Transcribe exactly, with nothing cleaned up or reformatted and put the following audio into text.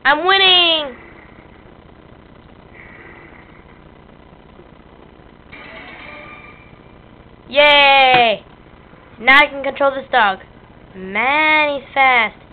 I'm winning! Yay! Now I can control this dog. Man, he's fast.